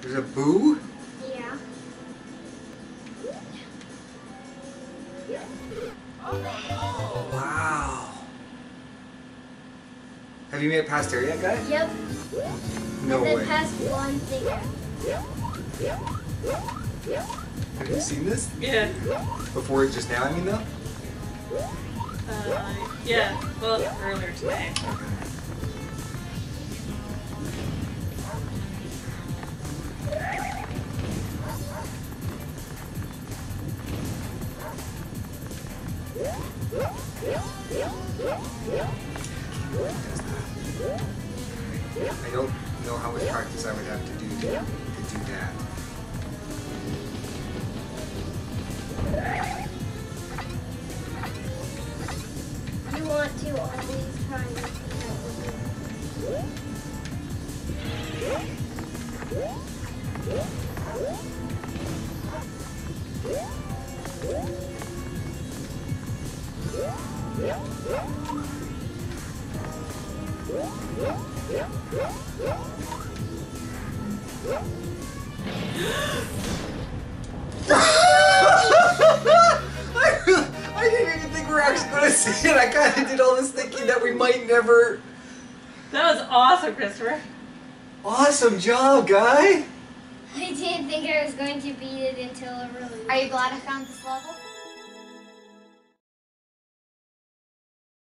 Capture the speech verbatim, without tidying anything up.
There's a boo? Yeah. Wow. Have you made it past there yet, guy? Yep. No and then way. past one thing. Have you seen this? Yeah. Before just now, I mean, though? Uh, yeah. Well, earlier today. Okay. I don't know how much practice I would have to do to, to do that. You want to always try and keep that with I didn't even think we were actually going to see it. I kind of did all this thinking that we might never... That was awesome, Christopher. Awesome job, guy! I didn't think I was going to beat it until a really... Are you glad I found this level?